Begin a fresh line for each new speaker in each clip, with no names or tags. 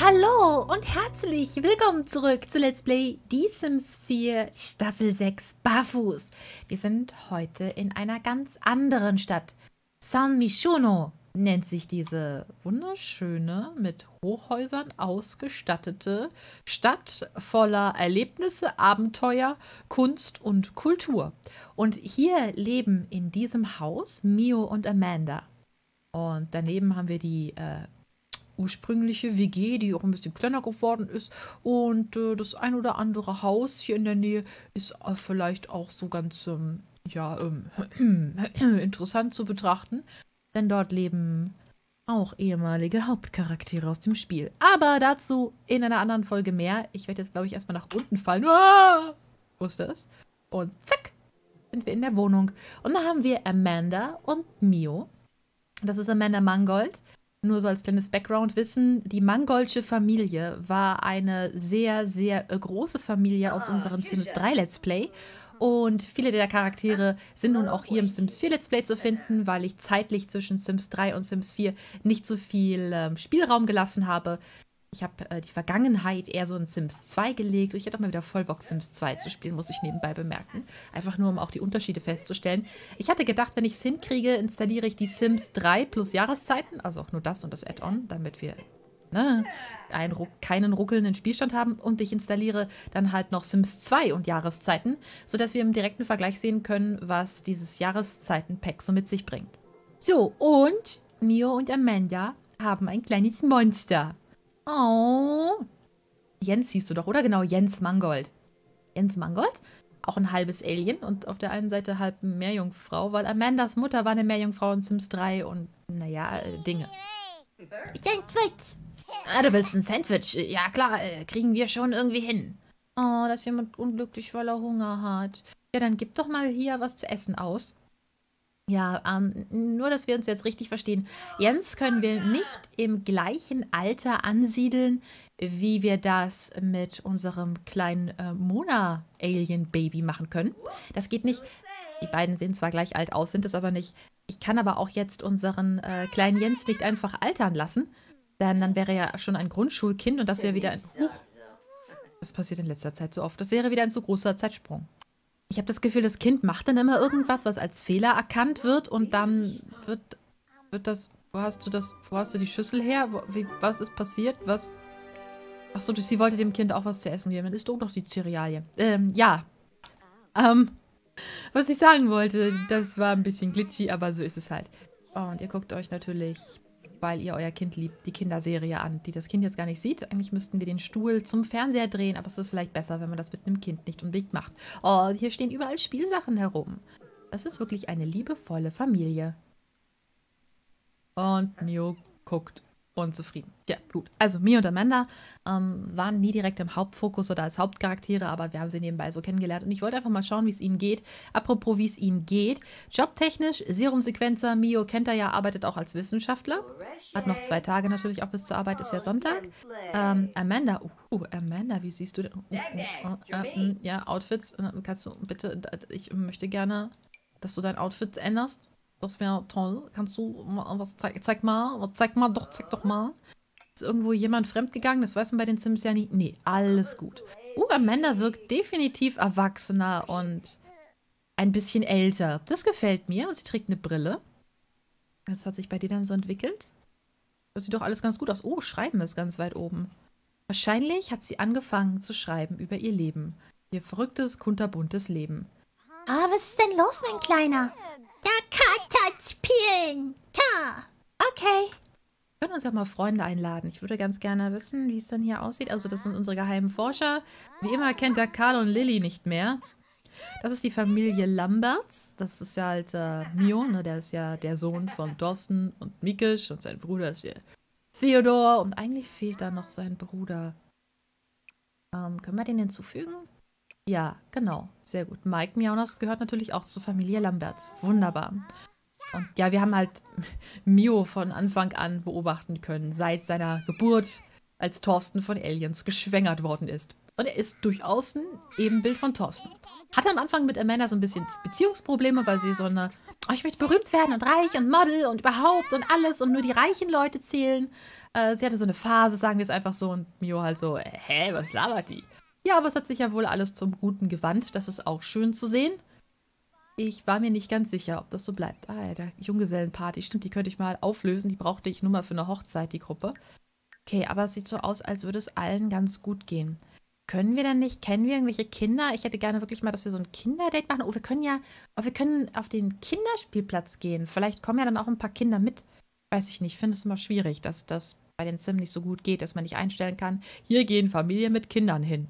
Hallo und herzlich willkommen zurück zu Let's Play Die Sims 4 Staffel 6 Barfuß. Wir sind heute in einer ganz anderen Stadt. San Mishono nennt sich diese wunderschöne, mit Hochhäusern ausgestattete Stadt voller Erlebnisse, Abenteuer, Kunst und Kultur. Und hier leben in diesem Haus Mio und Amanda. Und daneben haben wir die ursprüngliche WG, die auch ein bisschen kleiner geworden ist. Und das ein oder andere Haus hier in der Nähe ist vielleicht auch so ganz interessant zu betrachten. Denn dort leben auch ehemalige Hauptcharaktere aus dem Spiel. Aber dazu in einer anderen Folge mehr. Ich werde jetzt, glaube ich, erstmal nach unten fallen. Ah! Wusste es. Und zack, sind wir in der Wohnung. Und da haben wir Amanda und Mio. Das ist Amanda Mangold. Nur so als kleines Background-Wissen, die Mangoldsche Familie war eine sehr, sehr große Familie aus unserem Sims 3 Let's Play. Und viele der Charaktere sind nun auch hier im Sims 4 Let's Play zu finden, weil ich zeitlich zwischen Sims 3 und Sims 4 nicht so viel Spielraum gelassen habe. Ich habe die Vergangenheit eher so in Sims 2 gelegt. Und ich hätte auch mal wieder voll Bock, Sims 2 zu spielen, muss ich nebenbei bemerken. Einfach nur, um auch die Unterschiede festzustellen. Ich hatte gedacht, wenn ich es hinkriege, installiere ich die Sims 3 plus Jahreszeiten. Also auch nur das und das Add-on, damit wir keinen ruckelnden Spielstand haben. Und ich installiere dann halt noch Sims 2 und Jahreszeiten, sodass wir im direkten Vergleich sehen können, was dieses Jahreszeiten-Pack so mit sich bringt. So, und Mio und Amanda haben ein kleines Monster. Oh. Jens hieß du doch, oder? Genau, Jens Mangold. Jens Mangold? Auch ein halbes Alien und auf der einen Seite halb Meerjungfrau, weil Amandas Mutter war eine Meerjungfrau in Sims 3 und, naja, Dinge. Sandwich. Ah, du willst ein Sandwich? Ja, klar, kriegen wir schon irgendwie hin. Oh, da ist jemand unglücklich, weil er Hunger hat. Ja, dann gib doch mal hier was zu essen aus. Ja, nur, dass wir uns jetzt richtig verstehen. Jens können wir nicht im gleichen Alter ansiedeln, wie wir das mit unserem kleinen Mona-Alien-Baby machen können. Das geht nicht. Die beiden sehen zwar gleich alt aus, sind es aber nicht. Ich kann aber auch jetzt unseren kleinen Jens nicht einfach altern lassen, denn dann wäre er ja schon ein Grundschulkind und das wäre wieder ein... Das passiert in letzter Zeit so oft. Das wäre wieder ein zu großer Zeitsprung. Ich habe das Gefühl, das Kind macht dann immer irgendwas, was als Fehler erkannt wird und dann wird das... Wo hast du die Schüssel her? Was ist passiert? Was? Achso, sie wollte dem Kind auch was zu essen geben. Dann isst du doch die Cerealien. Ja. Was ich sagen wollte, das war ein bisschen glitchy, aber so ist es halt. Oh, und ihr guckt euch natürlich, weil ihr euer Kind liebt, die Kinderserie an, die das Kind jetzt gar nicht sieht. Eigentlich müssten wir den Stuhl zum Fernseher drehen, aber es ist vielleicht besser, wenn man das mit einem Kind nicht unbedingt macht. Oh, hier stehen überall Spielsachen herum. Das ist wirklich eine liebevolle Familie. Und Mio guckt unzufrieden. Ja, gut. Also Mio und Amanda waren nie direkt im Hauptfokus oder als Hauptcharaktere, aber wir haben sie nebenbei so kennengelernt. Und ich wollte einfach mal schauen, wie es ihnen geht. Apropos, wie es ihnen geht. Jobtechnisch, Serumsequenzer, Mio kennt er ja, arbeitet auch als Wissenschaftler. Hat noch 2 Tage natürlich auch bis zur Arbeit, ist ja Sonntag. Amanda, Amanda, wie siehst du denn? Ja, Outfits. Kannst du bitte, ich möchte gerne, dass du dein Outfit änderst. Das wäre toll. Kannst du mal was zeigen? Zeig doch mal. Ist irgendwo jemand fremdgegangen? Das weiß man bei den Sims ja nie. Nee, alles gut. Amanda wirkt definitiv erwachsener und ein bisschen älter. Das gefällt mir. Sie trägt eine Brille. Das hat sich bei dir dann so entwickelt. Das sieht doch alles ganz gut aus. Oh, Schreiben ist ganz weit oben. Wahrscheinlich hat sie angefangen zu schreiben über ihr Leben. Ihr verrücktes, kunterbuntes Leben.
Ah, was ist denn los, mein Kleiner? Ja, Kata spielen. Tja.
Okay. Wir können uns ja mal Freunde einladen. Ich würde ganz gerne wissen, wie es dann hier aussieht. Also das sind unsere geheimen Forscher. Wie immer kennt der Karl und Lilly nicht mehr. Das ist die Familie Lamberts. Das ist ja halt Mio, ne? Der ist ja der Sohn von Thorsten und Mikisch. Und sein Bruder ist hier Theodor. Und eigentlich fehlt da noch sein Bruder. Können wir den hinzufügen? Ja, genau. Sehr gut. Mike Miaunas gehört natürlich auch zur Familie Lamberts. Wunderbar. Und ja, wir haben halt Mio von Anfang an beobachten können, seit seiner Geburt, als Thorsten von Aliens geschwängert worden ist. Und er ist durchaus ein Ebenbild von Thorsten. Hatte am Anfang mit Amanda so ein bisschen Beziehungsprobleme, weil sie so eine, oh, ich möchte berühmt werden und reich und Model und überhaupt und alles und nur die reichen Leute zählen. Sie hatte so eine Phase, sagen wir es einfach so, und Mio halt so, hä, was labert die? Ja, aber es hat sich ja wohl alles zum Guten gewandt. Das ist auch schön zu sehen. Ich war mir nicht ganz sicher, ob das so bleibt. Ah ja, der Junggesellenparty. Stimmt, die könnte ich mal auflösen. Die brauchte ich nur mal für eine Hochzeit, die Gruppe. Okay, aber es sieht so aus, als würde es allen ganz gut gehen. Können wir denn nicht, kennen wir irgendwelche Kinder? Ich hätte gerne wirklich mal, dass wir so ein Kinderdate machen. Oh, wir können auf den Kinderspielplatz gehen. Vielleicht kommen ja dann auch ein paar Kinder mit. Weiß ich nicht, ich finde es immer schwierig, dass das bei den Sims nicht so gut geht, dass man nicht einstellen kann. Hier gehen Familien mit Kindern hin.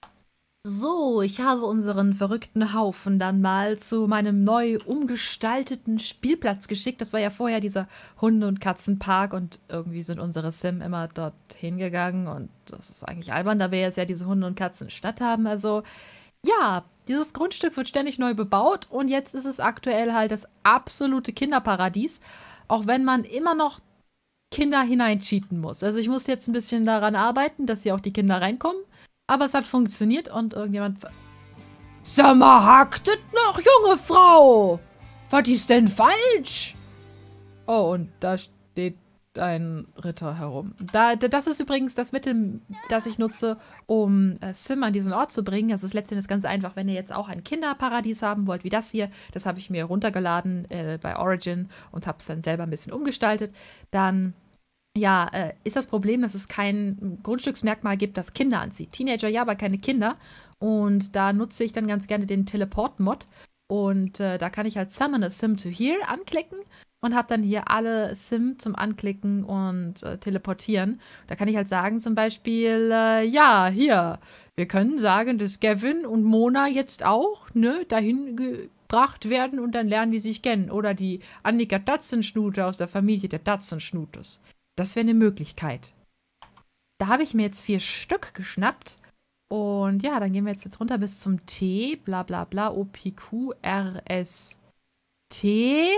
So, ich habe unseren verrückten Haufen dann mal zu meinem neu umgestalteten Spielplatz geschickt. Das war ja vorher dieser Hunde- und Katzenpark und irgendwie sind unsere Sim immer dorthin gegangen und das ist eigentlich albern, da wir jetzt ja diese Hunde- und Katzen-Stadt haben. Also ja, dieses Grundstück wird ständig neu bebaut und jetzt ist es aktuell halt das absolute Kinderparadies, auch wenn man immer noch Kinder hineincheaten muss. Also ich muss jetzt ein bisschen daran arbeiten, dass hier auch die Kinder reinkommen. Aber es hat funktioniert und irgendjemand... Sag mal, hacktet noch, junge Frau! Was ist denn falsch? Oh, und da steht ein Ritter herum. Das ist übrigens das Mittel, das ich nutze, um Sim an diesen Ort zu bringen. Das ist letztendlich ganz einfach, wenn ihr jetzt auch ein Kinderparadies haben wollt, wie das hier. Das habe ich mir runtergeladen bei Origin und habe es dann selber ein bisschen umgestaltet. Dann... Ja, ist das Problem, dass es kein Grundstücksmerkmal gibt, das Kinder anzieht. Teenager ja, aber keine Kinder. Und da nutze ich dann ganz gerne den Teleport-Mod. Und da kann ich halt Summon a Sim to Here anklicken und habe dann hier alle Sim zum Anklicken und Teleportieren. Da kann ich halt sagen zum Beispiel, ja, hier, wir können sagen, dass Gavin und Mona jetzt auch, ne, dahin gebracht werden und dann lernen die sich kennen. Oder die Annika Datzenschnute aus der Familie der Datzenschnutes. Das wäre eine Möglichkeit. Da habe ich mir jetzt 4 Stück geschnappt. Und ja, dann gehen wir jetzt runter bis zum T. Bla bla bla. OPQRST.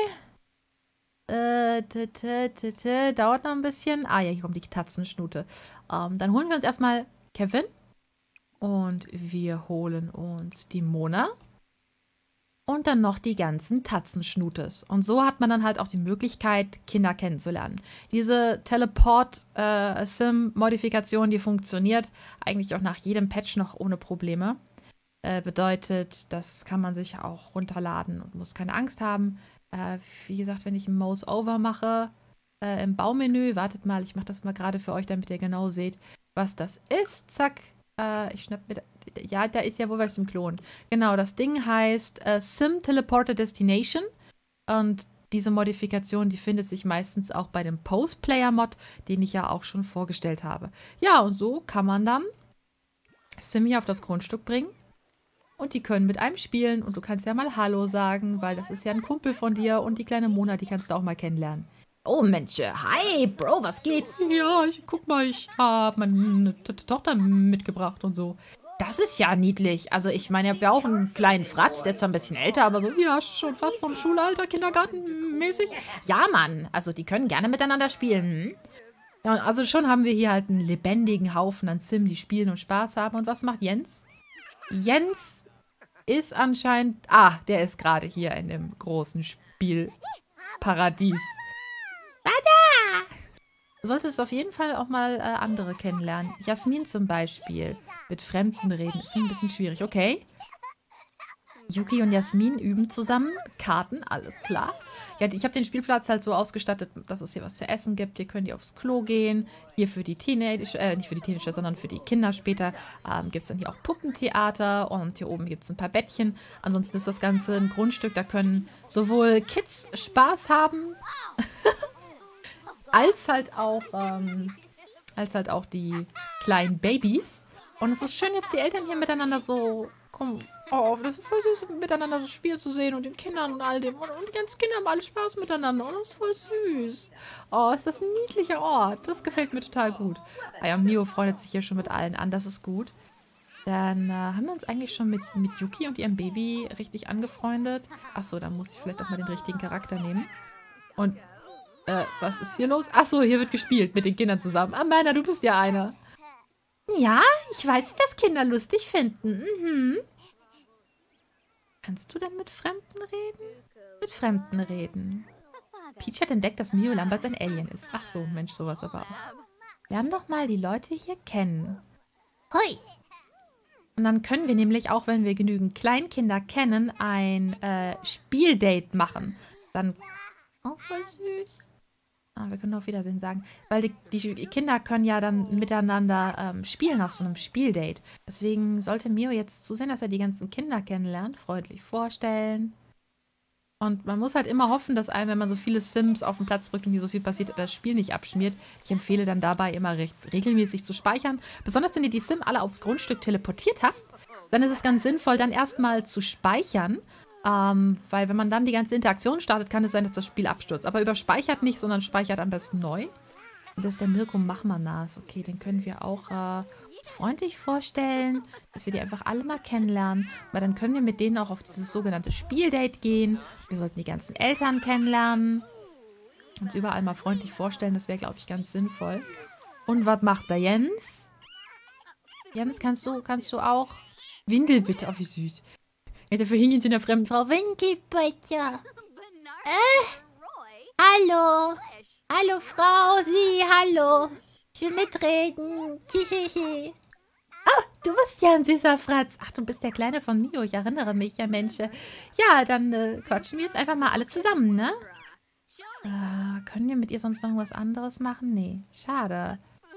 Dauert noch ein bisschen. Ah ja, hier kommt die Tatzenschnute. Dann holen wir uns erstmal Kevin. Und wir holen uns die Mona. Und dann noch die ganzen Tatzenschnutes. Und so hat man dann halt auch die Möglichkeit, Kinder kennenzulernen. Diese Teleport-Sim-Modifikation, die funktioniert eigentlich auch nach jedem Patch noch ohne Probleme. Bedeutet, das kann man sich auch runterladen und muss keine Angst haben. Wie gesagt, wenn ich ein Mouse Over mache, im Baumenü, wartet mal, ich mache das mal gerade für euch, damit ihr genau seht, was das ist. Zack, ich schnapp mir... Ja, da ist ja wohl was im Klon. Genau, das Ding heißt Sim Teleporter Destination. Und diese Modifikation, die findet sich meistens auch bei dem Post-Player-Mod, den ich ja auch schon vorgestellt habe. Ja, und so kann man dann Sim hier auf das Grundstück bringen. Und die können mit einem spielen. Und du kannst ja mal Hallo sagen, weil das ist ja ein Kumpel von dir. Und die kleine Mona, die kannst du auch mal kennenlernen. Oh Mensch, hi, Bro, was geht? Ja, guck mal, ich habe meine Tochter mitgebracht und so. Das ist ja niedlich. Also ich meine, ich habe ja auch einen kleinen Fratz, der ist zwar ein bisschen älter, aber so, ja, schon fast vom Schulalter, Kindergartenmäßig. Ja, Mann, also die können gerne miteinander spielen. Ja, also schon haben wir hier halt einen lebendigen Haufen an Sim, die spielen und Spaß haben. Und was macht Jens? Jens ist anscheinend... Ah, der ist gerade hier in dem großen Spielparadies. Du solltest auf jeden Fall auch mal andere kennenlernen. Jasmin zum Beispiel. Mit Fremden reden ist ein bisschen schwierig. Okay. Yuki und Jasmin üben zusammen. Karten, alles klar. Ja, ich habe den Spielplatz halt so ausgestattet, dass es hier was zu essen gibt. Hier können die aufs Klo gehen. Hier für die Teenager, nicht für die Teenager, sondern für die Kinder später gibt es dann hier auch Puppentheater. Und hier oben gibt es ein paar Bettchen. Ansonsten ist das Ganze ein Grundstück, da können sowohl Kids Spaß haben, als halt auch die kleinen Babys. Und es ist schön, jetzt die Eltern hier miteinander so, das ist voll süß, miteinander so Spiel zu sehen und den Kindern und all dem. Und die ganzen Kinder haben alle Spaß miteinander. Und das ist voll süß. Oh, ist das ein niedlicher Ort. Das gefällt mir total gut. Ah ja, Mio freundet sich hier schon mit allen an, das ist gut. Dann haben wir uns eigentlich schon mit Yuki und ihrem Baby richtig angefreundet. Achso, da muss ich vielleicht auch mal den richtigen Charakter nehmen. Und was ist hier los? Achso, hier wird gespielt mit den Kindern zusammen. Amanda, du bist ja einer. Ja, ich weiß, was Kinder lustig finden. Mhm. Kannst du denn mit Fremden reden? Mit Fremden reden. Peach hat entdeckt, dass Mio Lambert ein Alien ist. Ach so, Mensch, sowas aber auch. Lernen doch mal die Leute hier kennen.
Hui.
Und dann können wir nämlich, auch wenn wir genügend Kleinkinder kennen, ein Spieldate machen. Dann... Oh, voll süß. Ah, wir können auf Wiedersehen sagen. Weil die Kinder können ja dann miteinander spielen auf so einem Spieldate. Deswegen sollte Mio jetzt zusehen, dass er die ganzen Kinder kennenlernt. Freundlich vorstellen. Und man muss halt immer hoffen, dass einem, wenn man so viele Sims auf den Platz drückt und hier so viel passiert, das Spiel nicht abschmiert. Ich empfehle dann dabei immer recht regelmäßig zu speichern. Besonders wenn ihr die Sim alle aufs Grundstück teleportiert habt, dann ist es ganz sinnvoll, dann erstmal zu speichern. Weil wenn man dann die ganze Interaktion startet, kann es sein, dass das Spiel abstürzt. Aber überspeichert nicht, sondern speichert am besten neu. Und das ist der Mirko Machmanas. Okay, den können wir auch uns freundlich vorstellen, dass wir die einfach alle mal kennenlernen. Weil dann können wir mit denen auch auf dieses sogenannte Spieldate gehen. Wir sollten die ganzen Eltern kennenlernen. Uns überall mal freundlich vorstellen. Das wäre, glaube ich, ganz sinnvoll. Und was macht der Jens? Jens, kannst du auch? Windel bitte. Oh, wie süß. Dafür hing ihn zu einer fremden Frau.
Winkelböttcher. Hallo. Hallo, Frau. Sie, hallo. Ich will mitreden. Hihihi.
Oh, du bist ja ein süßer Fratz. Ach, du bist der Kleine von Mio. Ich erinnere mich, ja, Mensch. Ja, dann quatschen wir jetzt einfach mal alle zusammen, ne? Können wir mit ihr sonst noch was anderes machen? Nee, schade.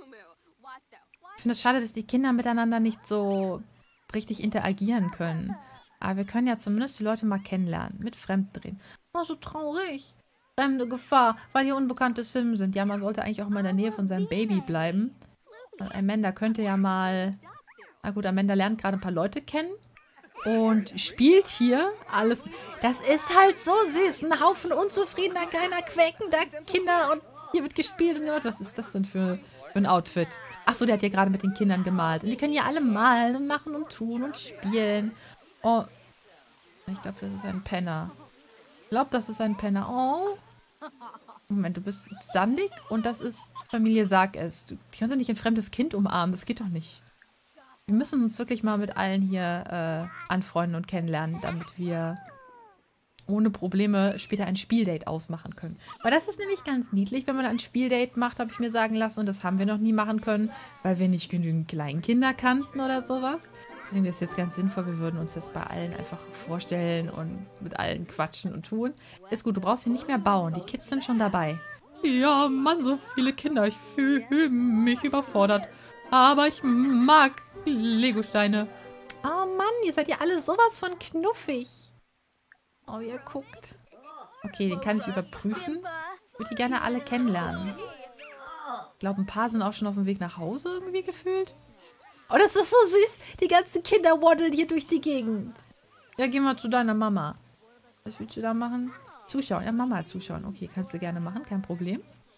Ich finde es schade, dass die Kinder miteinander nicht so richtig interagieren können. Aber wir können ja zumindest die Leute mal kennenlernen. Mit Fremden reden. Oh, so traurig. Fremde Gefahr, weil hier unbekannte Sims sind. Ja, man sollte eigentlich auch mal in der Nähe von seinem Baby bleiben. Amanda könnte ja mal... Na gut, Amanda lernt gerade ein paar Leute kennen. Und spielt hier alles. Das ist halt so süß. Ein Haufen unzufriedener, kleiner, quäkender Kinder. Und hier wird gespielt. Und was ist das denn für ein Outfit? Achso, der hat ja gerade mit den Kindern gemalt. Und die können ja alle malen und machen und tun und spielen. Oh, ich glaube, das ist ein Penner. Ich glaube, das ist ein Penner. Oh. Moment, du bist sandig und das ist Familie Sag es. Du kannst ja nicht ein fremdes Kind umarmen. Das geht doch nicht. Wir müssen uns wirklich mal mit allen hier anfreunden und kennenlernen, damit wir ohne Probleme später ein Spieldate ausmachen können. Weil das ist nämlich ganz niedlich, wenn man ein Spieldate macht, habe ich mir sagen lassen. Und das haben wir noch nie machen können, weil wir nicht genügend Kleinkinder kannten oder sowas. Deswegen ist es jetzt ganz sinnvoll, wir würden uns jetzt bei allen einfach vorstellen und mit allen quatschen und tun. Ist gut, du brauchst hier nicht mehr bauen. Die Kids sind schon dabei. Ja, Mann, so viele Kinder. Ich fühle mich überfordert. Aber ich mag Legosteine. Oh Mann, ihr seid ja alle sowas von knuffig. Oh, ihr guckt. Okay, den kann ich überprüfen. Ich würde die gerne alle kennenlernen. Ich glaube, ein paar sind auch schon auf dem Weg nach Hause irgendwie gefühlt. Oh, das ist so süß. Die ganzen Kinder waddeln hier durch die Gegend. Ja, geh mal zu deiner Mama. Was willst du da machen? Zuschauen. Ja, Mama zuschauen. Okay, kannst du gerne machen. Kein Problem.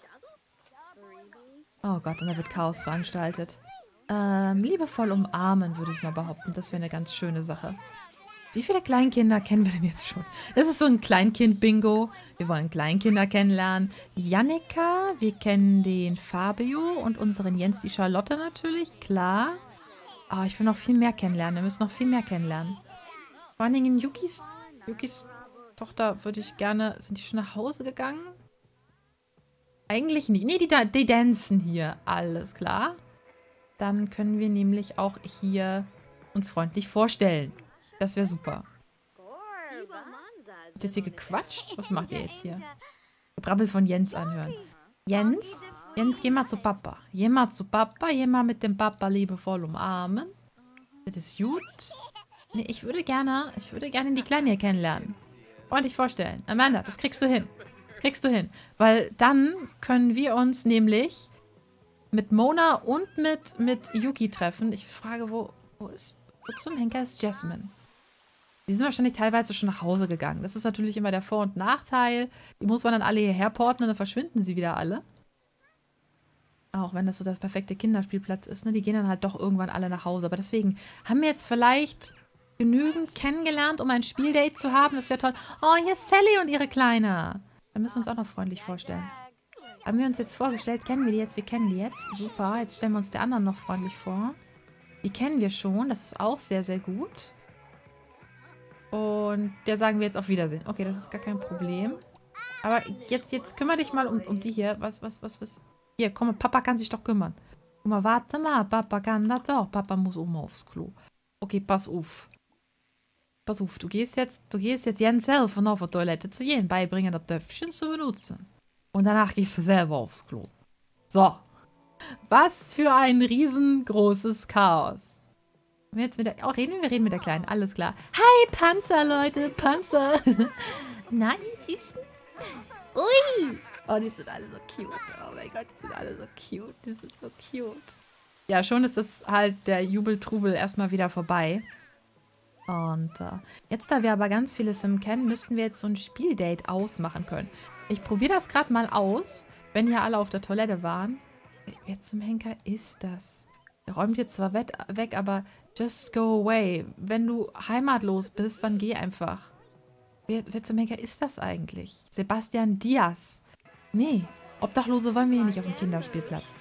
Oh Gott, und da wird Chaos veranstaltet. Liebevoll umarmen, würde ich mal behaupten. Das wäre eine ganz schöne Sache. Wie viele Kleinkinder kennen wir denn jetzt schon? Das ist so ein Kleinkind-Bingo. Wir wollen Kleinkinder kennenlernen. Jannika, wir kennen den Fabio und unseren Jens, die Charlotte natürlich, klar. Oh, ich will noch viel mehr kennenlernen. Wir müssen noch viel mehr kennenlernen. Vor allen Dingen Yukis Tochter würde ich gerne... Sind die schon nach Hause gegangen? Eigentlich nicht. Nee, die dancen hier. Alles klar. Dann können wir nämlich auch hier uns freundlich vorstellen. Das wäre super. Habt ihr hier gequatscht? Was macht ihr jetzt hier? Brabbel von Jens anhören. Jens? Jens, geh mal zu Papa. Geh mal zu Papa. Geh mal mit dem Papa liebevoll umarmen. Das ist gut. Nee, ich würde gerne die Kleine hier kennenlernen. Freundlich vorstellen. Amanda, das kriegst du hin. Das kriegst du hin. Weil dann können wir uns nämlich mit Mona und mit Yuki treffen. Ich frage, wo zum Henker ist Jasmine? Die sind wahrscheinlich teilweise schon nach Hause gegangen. Das ist natürlich immer der Vor- und Nachteil. Die muss man dann alle hierher porten und dann verschwinden sie wieder alle. Auch wenn das so das perfekte Kinderspielplatz ist, ne? Die gehen dann halt doch irgendwann alle nach Hause. Aber deswegen haben wir jetzt vielleicht genügend kennengelernt, um ein Spieldate zu haben. Das wäre toll. Oh, hier ist Sally und ihre Kleine. Da müssen wir uns auch noch freundlich vorstellen. Haben wir uns jetzt vorgestellt? Kennen wir die jetzt? Wir kennen die jetzt. Super. Jetzt stellen wir uns der anderen noch freundlich vor. Die kennen wir schon. Das ist auch sehr, sehr gut. Und der sagen wir jetzt auf Wiedersehen. Okay, das ist gar kein Problem. Aber jetzt kümmere dich mal um die hier. Was? Hier, komm, Papa kann sich doch kümmern. Guck mal, warte mal. Papa kann das doch. Papa muss oben aufs Klo. Okay, pass auf. Pass auf, du gehst jetzt Jens helfen, auf der Toilette zu gehen. Beibringen, das Töpfchen zu benutzen. Und danach gehst du selber aufs Klo. So. Was für ein riesengroßes Chaos. Reden wir mit der Kleinen. Alles klar. Hi, Panzer, Leute. Panzer.
Na, die Süßen? Ui!
Oh, die sind alle so cute. Oh mein Gott, die sind alle so cute. Die sind so cute. Ja, schon ist das halt der Jubeltrubel erstmal wieder vorbei. Und jetzt, da wir aber ganz viele Sim kennen, müssten wir jetzt so ein Spieldate ausmachen können. Ich probiere das gerade mal aus, wenn hier alle auf der Toilette waren. Wer zum Henker ist das? Der räumt jetzt zwar weg, aber just go away. Wenn du heimatlos bist, dann geh einfach. Wer zum Henker ist das eigentlich? Sebastian Diaz. Nee, Obdachlose wollen wir hier nicht auf dem Kinderspielplatz.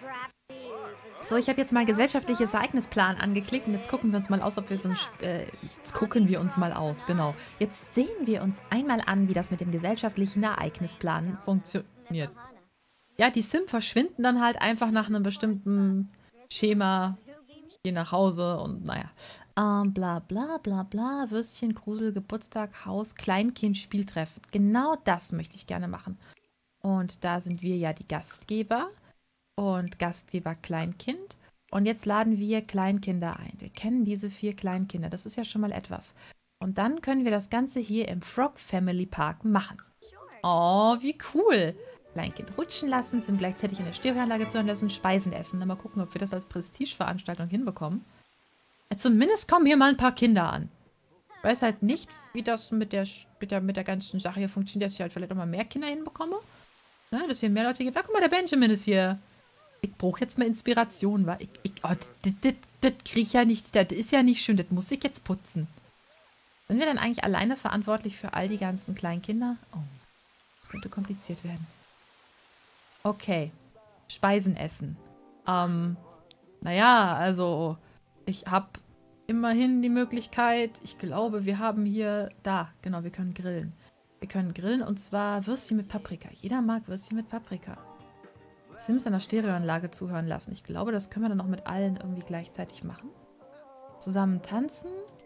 So, ich habe jetzt mal gesellschaftliches Ereignisplan angeklickt und jetzt gucken wir uns mal aus, ob wir so ein... jetzt gucken wir uns mal aus, genau. Jetzt sehen wir uns einmal an, wie das mit dem gesellschaftlichen Ereignisplan funktioniert. Ja, die Sim verschwinden dann halt einfach nach einem bestimmten Schema. Gehen nach Hause und naja. Bla bla bla bla, Würstchen, Grusel, Geburtstag, Haus, Kleinkind, Spieltreffen. Genau das möchte ich gerne machen. Und da sind wir ja die Gastgeber. Und Gastgeber Kleinkind. Und jetzt laden wir Kleinkinder ein. Wir kennen diese 4 Kleinkinder. Das ist ja schon mal etwas. Und dann können wir das Ganze hier im Frog Family Park machen. Oh, wie cool. Kleinkind rutschen lassen, sind gleichzeitig in der Stereoanlage zu hören lassen, Speisen essen. Dann mal gucken, ob wir das als Prestigeveranstaltung hinbekommen. Ja, zumindest kommen hier mal ein paar Kinder an. Ich weiß halt nicht, wie das mit der ganzen Sache hier funktioniert, dass ich halt vielleicht auch mal mehr Kinder hinbekomme. Ne, dass hier mehr Leute gibt. Ah, guck mal, der Benjamin ist hier. Ich brauche jetzt mal Inspiration, wa? Das kriege ich ja nicht, das ist ja nicht schön, das muss ich jetzt putzen. Sind wir dann eigentlich alleine verantwortlich für all die ganzen kleinen Kinder? Oh, das könnte kompliziert werden. Okay, Speisen essen. Naja, also, ich habe immerhin die Möglichkeit, ich glaube, wir haben hier, genau, wir können grillen. Wir können grillen und zwar Würstchen mit Paprika. Jeder mag Würstchen mit Paprika. Sims an der Stereoanlage zuhören lassen. Ich glaube, das können wir dann noch mit allen irgendwie gleichzeitig machen. Zusammen tanzen.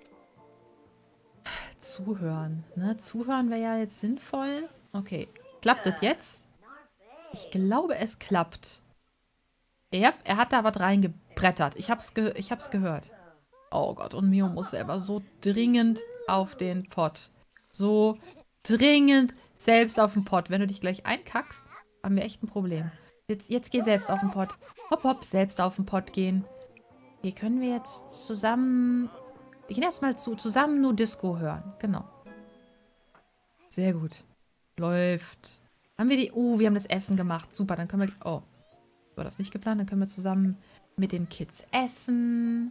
Zuhören. Ne? Zuhören wäre ja jetzt sinnvoll. Okay. Klappt das jetzt? Ich glaube, es klappt. Ja, er hat da was reingebrettert. Ich hab's gehört. Oh Gott, und Mio muss selber so dringend auf den Pott. So dringend selbst auf den Pott. Wenn du dich gleich einkackst, haben wir echt ein Problem. Jetzt geh selbst auf den Pott. Hopp, hopp, selbst auf den Pott gehen. Okay, können wir jetzt zusammen... Wir gehen erstmal zusammen nur Disco hören. Genau. Sehr gut. Läuft. Haben wir die... Oh, wir haben das Essen gemacht. Super, dann können wir... Oh. War das nicht geplant? Dann können wir zusammen mit den Kids essen.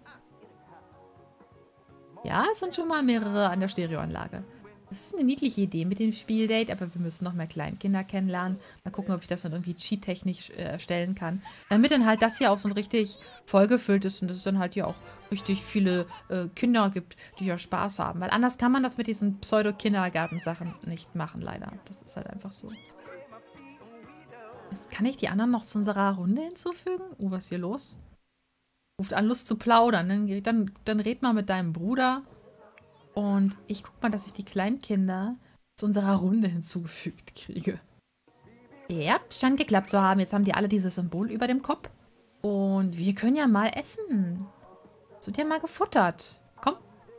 Ja, es sind schon mal mehrere an der Stereoanlage. Das ist eine niedliche Idee mit dem Spieldate, aber wir müssen noch mehr Kleinkinder kennenlernen. Mal gucken, ob ich das dann irgendwie cheat-technisch erstellen kann. Damit dann halt das hier auch so richtig vollgefüllt ist und dass es dann halt hier auch richtig viele Kinder gibt, die ja Spaß haben. Weil anders kann man das mit diesen Pseudo-Kindergarten-Sachen nicht machen, leider. Das ist halt einfach so. Jetzt kann ich die anderen noch zu unserer Runde hinzufügen? Was ist hier los? Ruft an, Lust zu plaudern. Dann red mal mit deinem Bruder. Und ich guck mal, dass ich die Kleinkinder zu unserer Runde hinzugefügt kriege. Ja, scheint geklappt zu haben. Jetzt haben die alle dieses Symbol über dem Kopf. Und wir können ja mal essen. Es wird ja mal gefuttert. Komm.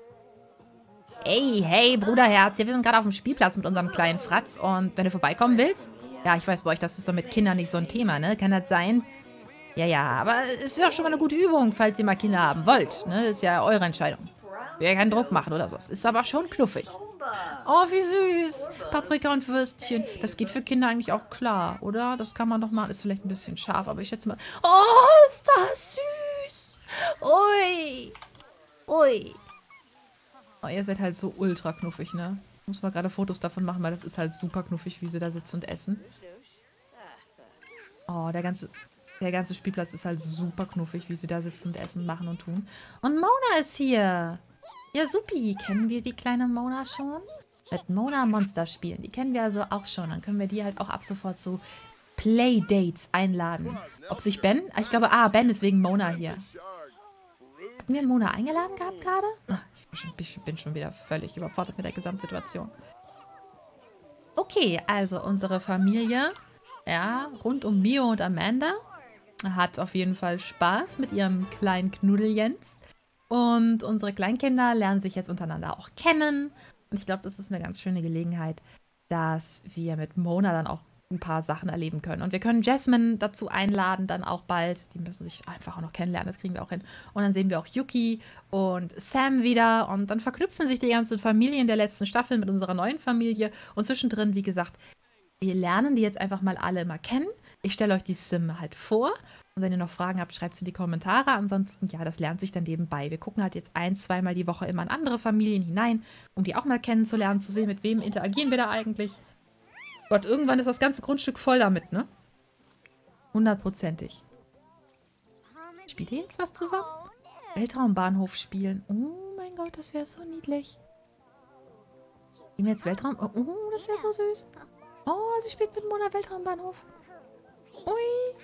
Hey, Bruderherz. Ja, wir sind gerade auf dem Spielplatz mit unserem kleinen Fratz. Und wenn du vorbeikommen willst... Ja, ich weiß bei euch, das ist so mit Kindern nicht so ein Thema, ne? Kann das sein? Ja, aber es ist ja schon mal eine gute Übung, falls ihr mal Kinder haben wollt. Ne? Ist ja eure Entscheidung. Will ja keinen Druck machen oder so. Ist aber schon knuffig. Oh, wie süß. Paprika und Würstchen. Das geht für Kinder eigentlich auch klar, oder? Das kann man doch mal. Ist vielleicht ein bisschen scharf, aber ich schätze mal... Oh, ist das süß. Ui. Oh, ihr seid halt so ultra knuffig, ne? Ich muss mal gerade Fotos davon machen, weil das ist halt super knuffig, wie sie da sitzen und essen. Oh, der ganze Spielplatz ist halt super knuffig, wie sie da sitzen und essen, machen und tun. Und Mona ist hier. Ja, supi. Kennen wir die kleine Mona schon? Mit Mona Monster spielen. Die kennen wir also auch schon. Dann können wir die halt auch ab sofort zu Playdates einladen. Ob sich Ben... Ich glaube, Ben ist wegen Mona hier. Hatten wir Mona eingeladen gehabt gerade? Ich bin schon wieder völlig überfordert mit der Gesamtsituation. Okay, also unsere Familie, ja, rund um Mio und Amanda, hat auf jeden Fall Spaß mit ihrem kleinen Knuddel Jens. Und unsere Kleinkinder lernen sich jetzt untereinander auch kennen. Und ich glaube, das ist eine ganz schöne Gelegenheit, dass wir mit Mona dann auch ein paar Sachen erleben können. Und wir können Jasmine dazu einladen, dann auch bald. Die müssen sich einfach auch noch kennenlernen, das kriegen wir auch hin. Und dann sehen wir auch Yuki und Sam wieder. Und dann verknüpfen sich die ganzen Familien der letzten Staffel mit unserer neuen Familie. Und zwischendrin, wie gesagt, wir lernen die jetzt einfach mal alle mal kennen. Ich stelle euch die Sim halt vor. Und wenn ihr noch Fragen habt, schreibt es in die Kommentare. Ansonsten, ja, das lernt sich dann nebenbei. Wir gucken halt jetzt 1-2 Mal die Woche immer in andere Familien hinein, um die auch mal kennenzulernen, zu sehen, mit wem interagieren wir da eigentlich. Gott, irgendwann ist das ganze Grundstück voll damit, ne? 100%ig. Spielt ihr jetzt was zusammen? Weltraumbahnhof spielen. Oh mein Gott, das wäre so niedlich. Gehen wir jetzt Weltraum... Oh, das wäre so süß. Oh, sie spielt mit Mona Weltraumbahnhof. Ui.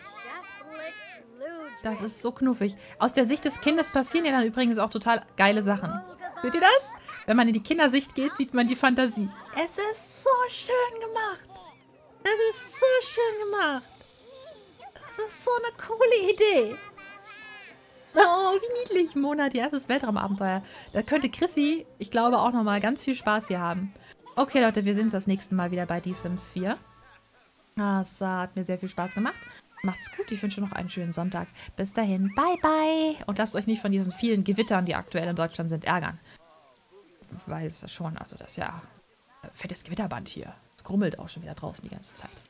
Das ist so knuffig. Aus der Sicht des Kindes passieren ja dann übrigens auch total geile Sachen. Seht ihr das? Wenn man in die Kindersicht geht, sieht man die Fantasie. Es ist so schön gemacht. Es ist so schön gemacht. Das ist so eine coole Idee. Oh, wie niedlich. Mona hat ihr erstes Weltraumabenteuer. Da könnte Chrissy, ich glaube, auch nochmal ganz viel Spaß hier haben. Okay, Leute, wir sehen uns das nächste Mal wieder bei Die Sims 4. Das hat mir sehr viel Spaß gemacht. Macht's gut, ich wünsche noch einen schönen Sonntag. Bis dahin, bye bye. Und lasst euch nicht von diesen vielen Gewittern, die aktuell in Deutschland sind, ärgern. Weil es ja schon, also das ist ja fettes Gewitterband hier. Es grummelt auch schon wieder draußen die ganze Zeit.